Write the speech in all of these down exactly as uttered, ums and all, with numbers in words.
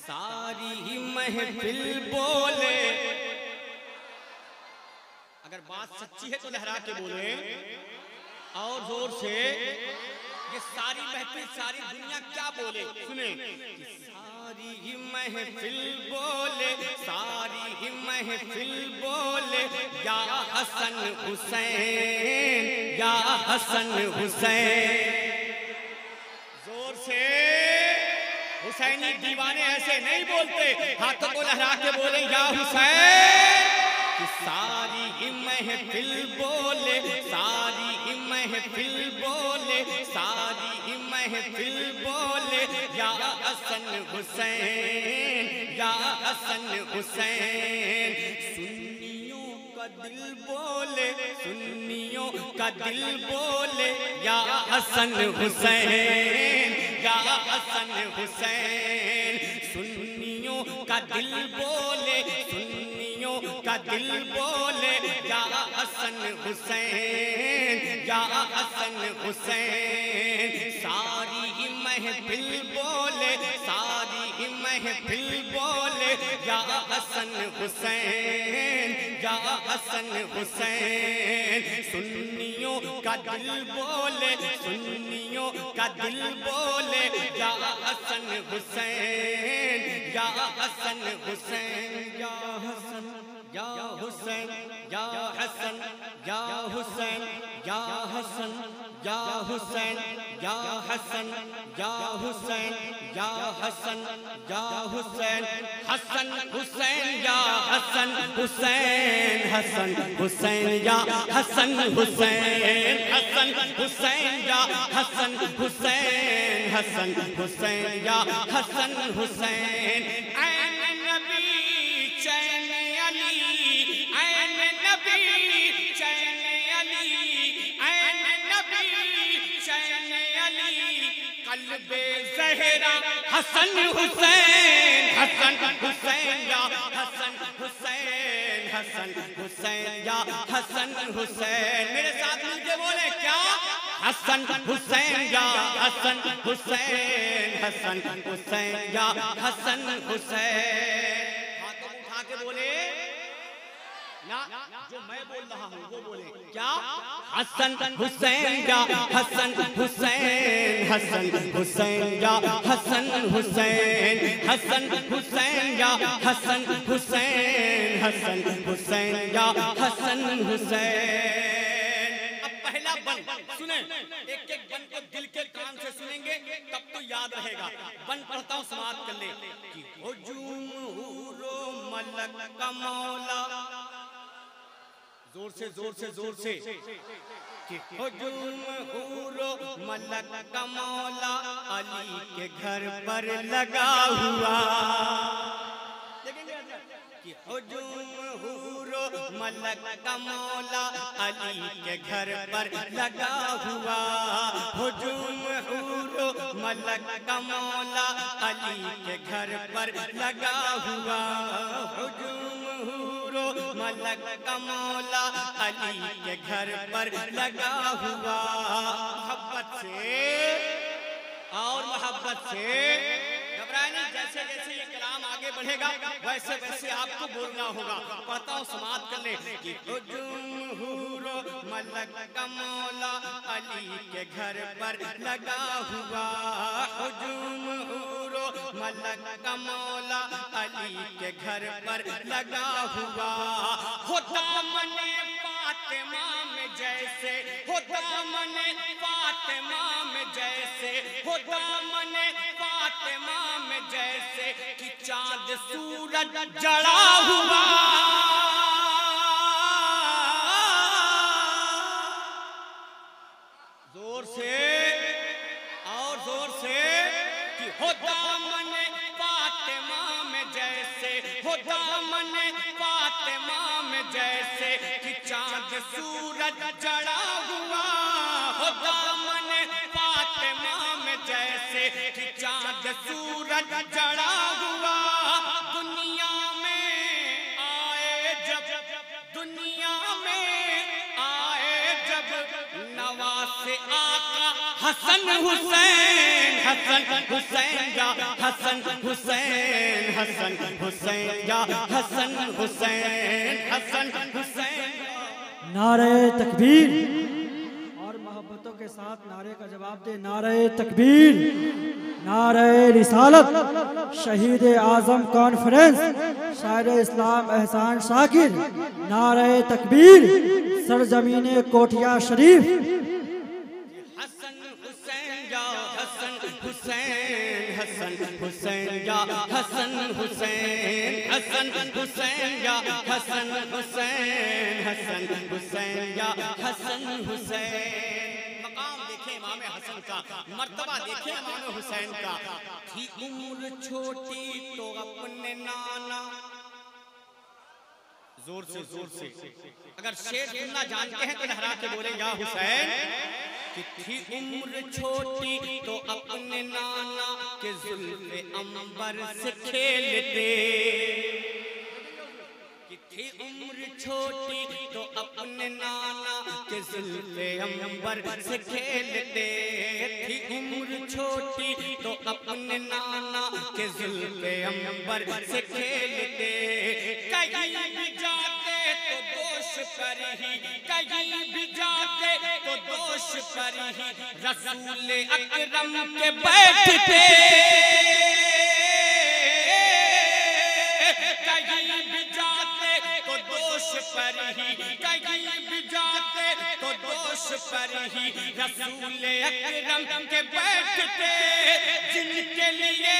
ساری محفل بولے. اگر بات سچی ہے تو لہرا کے بولیں اور زور سے. یہ ساری محفل ساری دنیا کیا بولے سنیں. ساری محفل بولے ساری محفل بولے یا حسن حسین یا حسن حسین. زور سے. حسینی دیوانے ایسے نہیں بولتے. ہاتھوں کو لہرا کے بولیں یا حسین. ساری محفل بولے ساری محفل بولے ساری محفل بولے یا حسن حسین یا حسن حسین. سنیوں کا دل بولے سنیوں کا دل بولے یا حسن حسین یا حسن حسین. سنیوں کا دل بولے سنیوں کا دل بولے یا حسن حسین یا حسن حسین. ساری محفل بولے ساری محفل بولے یا حسن حسین یا حسن حسین. سنیوں کا دل بولے سنیوں کا دل بولے یا حسن حسین یا حسن حسین یا حسن یا حسین یا حسن یا حسین یا حسن یا حسین یا حسن یا حسین یا حسن یا حسین. حسن حسین یا حسن حسین حسن حسین یا حسن حسین حسن حسین یا حسن حسین حسن حسین یا حسن حسین. عین نبی چین علی عین نبی چین علی عین نبی چین علی. قلب زہرا حسن حسین حسن حسین یا حسن حسین حسن حسین یا حسن حسین. میرے ساتھ مل کے بولے کیا. حسن حسین یا حسن حسین حسن حسین یا حسن حسین. ہاتھوں اٹھا کے بولے نا جو میں بول رہا ہوں وہ بولے کیا. حسن حسین یا حسن حسین حسن حسین یا حسن حسین حسن حسین یا حسن حسین حسن حسین یا حسن حسین. اب پہلا بن سنیں ایک ایک بن کو دل کے کان سے سنیں گے تب تو یاد رہے گا. بن پڑھتا ہوں سماعت کر لے. کہ ہجوم حور و ملک کا مولا. زور سے زور سے زور سے. کہ ہجوم حور و ملک کا مولا علی کے گھر پر لگا ہوا. کہ ہجوم حور و ملک کا مولا علی کے گھر پر لگا ہوا. ہجوم حور و ملک کا مولا علی کے گھر پر لگا ہوا. ہجوم حور و ملک کا مولا علی کے گھر پر لگا ہوا. محبت سے اور محبت سے گھبرائے نہیں. جیسے جیسے یہ کلام آگے بڑھے گا ویسے ویسے آپ کو بولنا ہوگا. پڑھتا ہوں سماعت کر لیں. کہ ہجوم حور و ملک کا مولا علی کے گھر پر لگا ہوا. ہجوم حور و ملک کا مولا علی کے گھر پر لگا ہوا. ہو دامن فاطمہ میں جیسے ہو دامن فاطمہ میں جیسے ہو دامن فاطمہ میں جیسے کہ چاند سورج جڑا ہوا. زور سے اور زور سے. کہ ہو دامن فاطمہ میں جیسے ہو دامن فاطمہ میں جیسے کہ چاند سورج جڑا ہوا. ہو دامن فاطمہ میں جیسے کہ چاند سورج جڑا ہوا. دنیا میں آئے جب دنیا میں آئے جب نواز سے آقا حسن حسین حسن حسین یا حسن حسین حسن حسین یا حسن حسین حسن حسین. نعرہ تکبیر اور محبتوں کے ساتھ نعرے کا جواب دے. نعرہ تکبیر، نعرہ رسالت. شہید اعظم کانفرنس شاعر اسلام احسان شاکر. نعرہ تکبیر، سرزمین کوٹیا شریف. حسن حسین یا حسن حسین حسن حسین یا حسن حسین حسن حسین یا حسن حسین حسن حسین یا حسن حسین. مقام دیکھیں امام حسن کا، مرتبہ دیکھیں امام حسین کا. تھی عمر چھوٹی تو اپنے نانا، زور سے زور سے اگر شعر سننا جانتے ہیں تو لہرا کے بولیں یا حسین. کہ تھی عمر چھوٹی تو اپنے نانا کے زلف عنبر سے کھیلتے. کہ تھی عمر چھوٹی تو اپنے نانا کے زلف عنبر سے کھیلتے. تھی عمر چھوٹی تو اپنے نانا کے زلف عنبر سے کھیلتے. کہیں بھی جاتے تو دوش پر ہی، کہیں بھی جاتے تو دوش پر ہی رسول اکرم کے بیٹھتے. کہیں بھی جاتے تو دوش پر ہی، کہیں بھی جاتے تو دوش پر ہی رسول اکرم کے بیٹھتے. جن کے لیے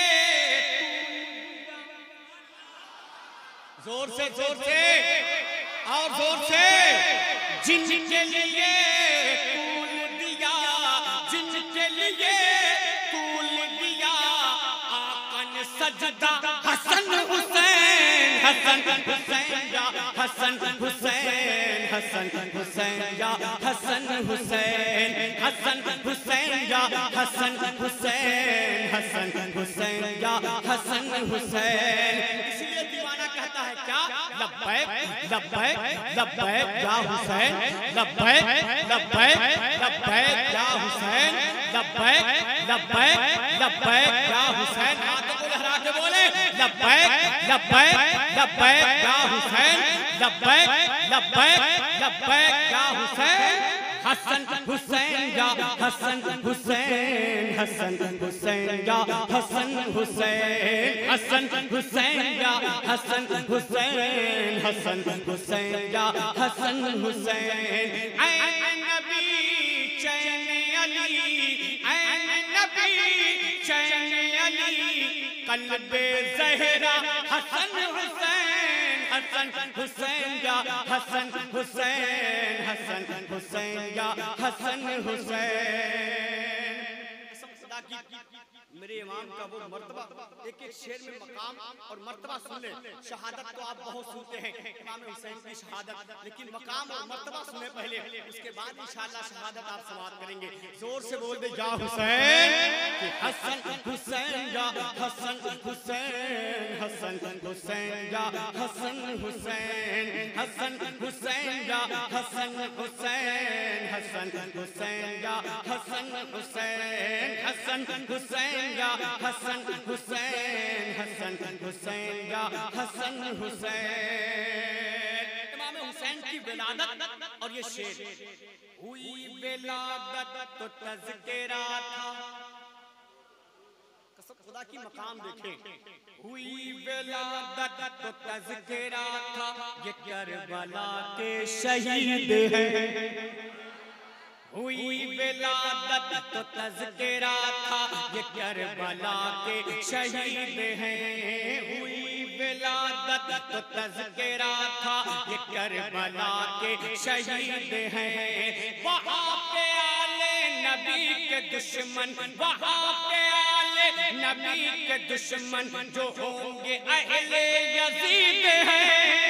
زور سے زور سے اور زور سے، جن کے لیے کول دیا، جن کے لیے کول دیا آقا نے سجدہ حسن حسین حسن حسین یا حسن حسین حسن حسین یا حسن حسین حسن حسین یا حسن حسین حسن حسین یا حسن حسین. اسی لیے دیوانہ کہتا ہے کیا؟ لبیک لبیک لبیک یا حسین، لبیک لبیک لبیک یا حسین، لبیک لبیک لبیک یا حسین. ہاتھوں کو لہرا کے بولے لبیک لبیک لبیک یا حسین، لبیک لبیک لبیک یا حسین. حسن حسین یا حسن حسین حسن حسین یا حسن حسین حسن حسین یا حسن حسین حسن حسین یا حسن حسین. اے نبی چین علی، اے نبی چین علی، قلب زہرا حسن حسین حسن حسین یا حسن حسین حسن حسین یا حسن حسین. خدا کی میرے امام کا وہ مرتبہ، ایک ایک شعر میں مقام اور مرتبہ سن لیں. شہادت تو آپ بہت سنتے ہیں امام حسین کی شہادت، لیکن مقام اور مرتبہ سنیں پہلے، اس کے بعد انشاءاللہ شہادت آپ سماعت کریں گے. زور سے بول دے یا حسین. حسن حسین یا حسن حسین حسن حسین یا حسن حسین حسن حسین یا حسن حسین حسن حسین یا حسن حسین حسن حسین یا حسن حسین حسن حسین یا حسن حسین. امام حسین کی ولادت اور یہ شعر. ہوئی ولادت تو تذکرہ تھا، خدا کی مقام دیکھیں. ہوئی ولادت تو تذکرہ تھا، یہ کربلا کے شہید ہیں. ہوئی ولادت تو تذکرہ تھا، یہ کربلا کے شہید ہیں. ہوئی ولادت تو تذکرہ تھا، یہ کربلا کے شہید ہیں. وہاں پہ آلے نبی کے دشمن، وہاں پہ آلے نبی کے دشمن جو ہوں گے اہل یزید ہیں.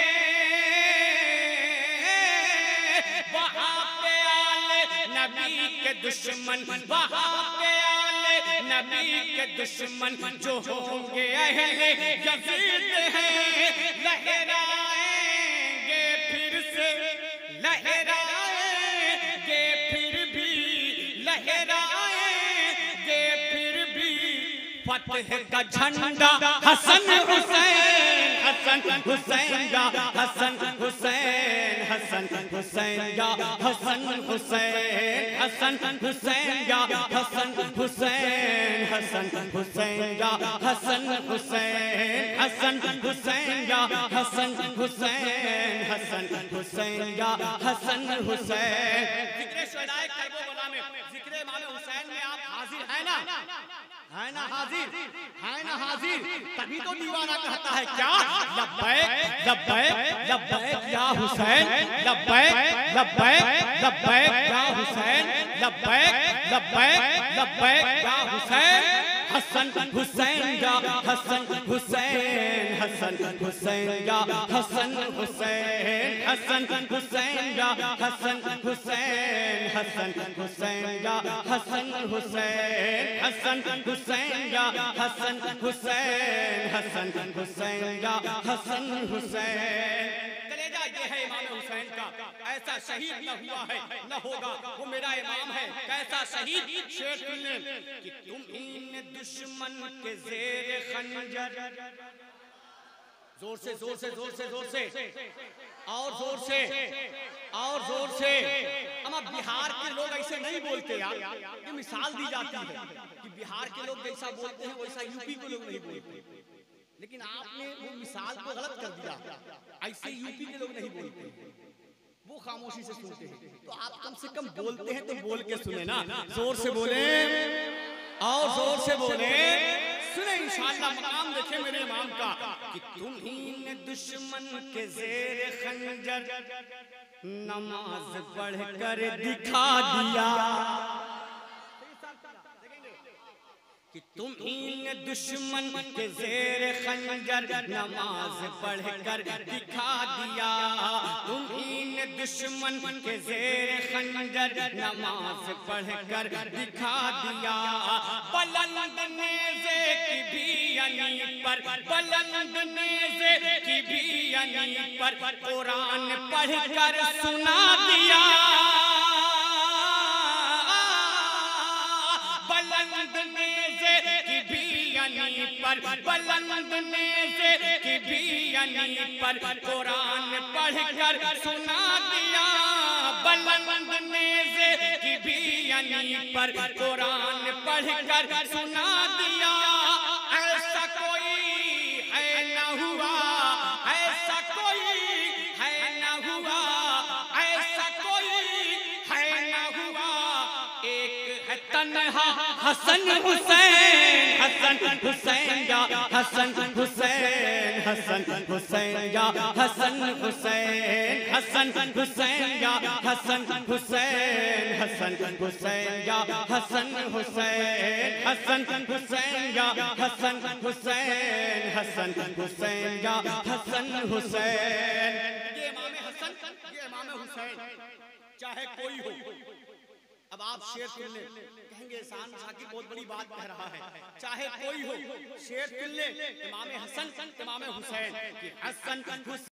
وہاں پہ آلے نبی کے دشمن، وہاں پہ آلے نبی کے دشمن جو ہوں گے اہل یزید ہیں. لہرائیں گے پھر سے، لہرائیں گے پھر بھی فتح کا جھنڈا حسن حسین حسن حسین یا حسن حسین حسن حسین یا حسن حسین حسن حسین یا حسن حسین حسن حسین یا حسن حسین حسن حسین یا حسن حسین حسن حسین یا حسن حسین. ذکر شہدائے کربلا میں ذکر امام حسین میں آپ حاضر ہیں نا؟ ہے نا حاضر؟ ہے نا حاضر؟ تبھی تو دیوانہ کہتا ہے کیا؟ لبیک لبیک لبیک یا حسین لبیک لبیک لبیک یا حسین لبیک لبیک لبیک یا حسین. حسن حسین یا حسن حسین حسن حسین یا حسن حسین حسن حسین یا حسن حسین حسن حسین یا حسن حسین حسن حسین یا حسن حسین حسن حسین یا حسن حسین. کلیجہ یہ ہے امام حسین کا. ایسا شہید نہ ہوا ہے نہ ہوگا وہ میرا امام ہے. کیسا شہید؟ شعر سنیں کہ تم ان دشمن کے زیر خنجر. زور سے زور سے زور سے زور سے اور زور سے اور زور سے. اما بہار کے لوگ ایسے نہیں بولتے یار. یہ مثال دی جاتی ہے کہ بہار کے لوگ جیسا بولتے ہیں ویسا یو پی کے لوگ نہیں بولتے. لیکن آپ نے وہ مثال کو غلط کر دیا. ایسے یو پی کے لوگ نہیں بولتے, وہ خاموشی سے سنتے ہیں. تو آپ کم سے کم بولتے ہیں تو بول کے سنیں نا. زور سے بولیں اور زور سے بولیں. سنیں انشاءاللہ مقام دیکھیں میرے امام کا کہ تمہیں دشمن کے زیر خنجر نماز پڑھ کر دکھا دیا. کہ تمہیں دشمن کے زیر خنجر نماز پڑھ کر دکھا دیا. تمہیں دشمن کے زیر خنجر نماز پڑھ کر دکھا دیا. بلند نیزے کی بھی یعنی پر بلند نیزے کی بھی یعنی پر قرآن پڑھ کر سنا دیا. بلند نیزے کی بھی یعنی پر بلند نیزے کی بھی یعنی پر قرآن پڑھ کر سنا دیا. بلند نیزے کی بھی یعنی پر قرآن پڑھ کر سنا دیا. ایسا کوئی ہے نہ ہوا, ایسا کوئی ہے نہ ہوا, ایسا کوئی ہے نہ ہوا. ایک ہے تنہا حسن حسین حسن حسین یا حسن حسین حسن حسین یا حسن حسین حسن حسین یا حسن حسین حسن حسین یا حسن حسین حسن حسین یا حسن حسین حسن حسین یا حسن حسین. یہ امام حسن یہ امام حسین چاہے کوئی ہو. اب آپ شعر سن لیں, کہیں گے احسان شاکر بہت بڑی بات کہہ رہا ہے. چاہے کوئی ہو شعر سن لیں, امام حسن امام حسین کہ حسن